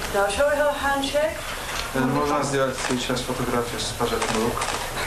Now shall we have a handshake? Можно сделать сейчас фотографию с пожатием рук.